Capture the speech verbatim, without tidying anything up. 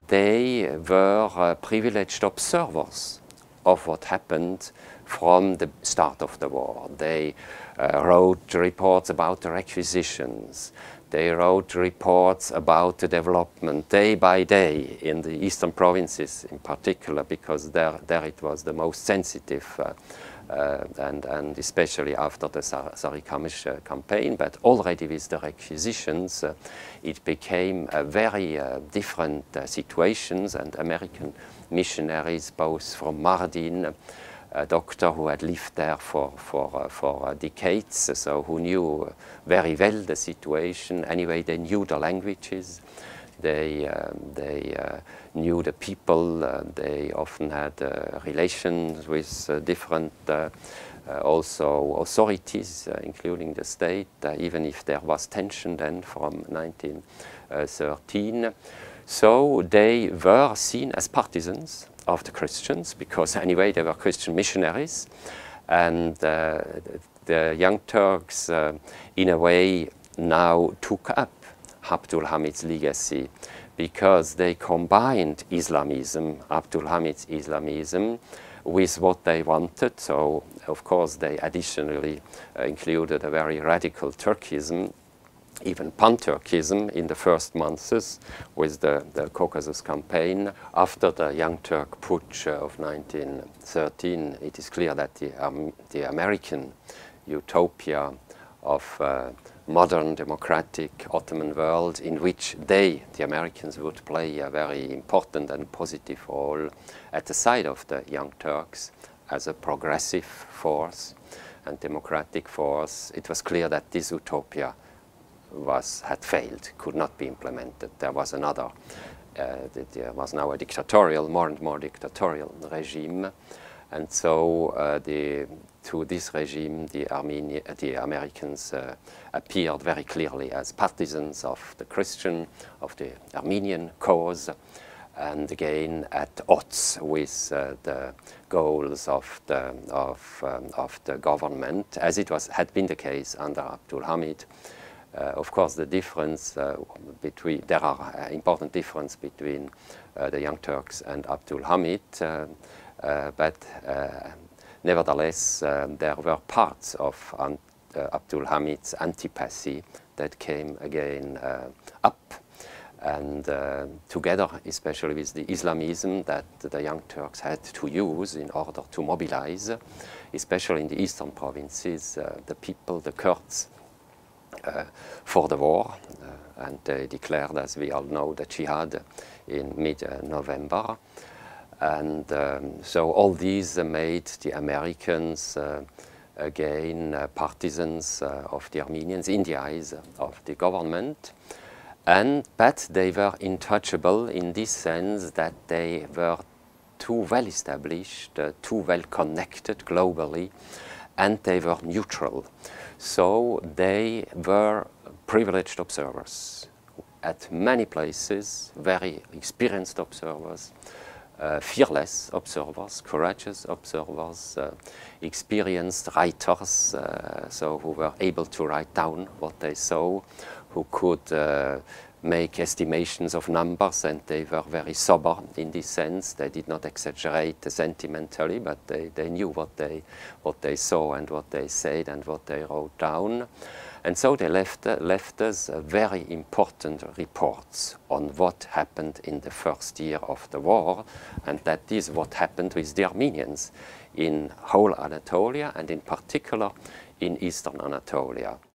they were uh, privileged observers of what happened from the start of the war. They uh, wrote reports about the requisitions. They wrote reports about the development day by day in the eastern provinces in particular, because there, there it was the most sensitive uh, uh, and, and especially after the Sarikamish uh, campaign. But already with the requisitions, uh, it became a very uh, different uh, situations, and American missionaries, both from Mardin, a doctor who had lived there for, for, uh, for uh, decades, so who knew very well the situation. Anyway, they knew the languages, they, um, they uh, knew the people, uh, they often had uh, relations with uh, different uh, uh, also authorities, uh, including the state, uh, even if there was tension then from nineteen thirteen. So they were seen as partisans of the Christians, because anyway they were Christian missionaries, and uh, the Young Turks uh, in a way now took up Abdul Hamid's legacy, because they combined Islamism, Abdul Hamid's Islamism, with what they wanted. So of course they additionally uh, included a very radical Turkism, even pan-Turkism in the first months with the, the Caucasus campaign. After the Young Turk Putsch of nineteen thirteen, it is clear that the, um, the American utopia of uh, modern democratic Ottoman world, in which they, the Americans, would play a very important and positive role at the side of the Young Turks as a progressive force and democratic force, it was clear that this utopia was, had failed, could not be implemented. There was another, uh, there was now a dictatorial, more and more dictatorial regime. And so uh, the, to this regime, the, Armenia, the Americans uh, appeared very clearly as partisans of the Christian, of the Armenian cause, and again at odds with uh, the goals of the, of, um, of the government, as it was, had been the case under Abdul Hamid. Uh, of course, the difference uh, between, there are uh, important difference between uh, the Young Turks and Abdul Hamid, uh, uh, but uh, nevertheless, uh, there were parts of uh, Abdul Hamid's antipathy that came again uh, up, and uh, together, especially with the Islamism that the Young Turks had to use in order to mobilize, especially in the eastern provinces, uh, the people, the Kurds, Uh, for the war, uh, and they declared, as we all know, the jihad in mid-November. And um, so all these uh, made the Americans uh, again uh, partisans uh, of the Armenians in the eyes of the government. And, but they were untouchable in this sense that they were too well established, uh, too well connected globally, and they were neutral. So they were privileged observers at many places, very experienced observers, uh, fearless observers, courageous observers, uh, experienced writers, uh, so who were able to write down what they saw, who could uh, make estimations of numbers, and they were very sober in this sense. They did not exaggerate sentimentally, but they, they knew what they, what they saw and what they said and what they wrote down. And so they left, uh, left us uh, very important reports on what happened in the first year of the war, and that is what happened with the Armenians in whole Anatolia, and in particular in eastern Anatolia.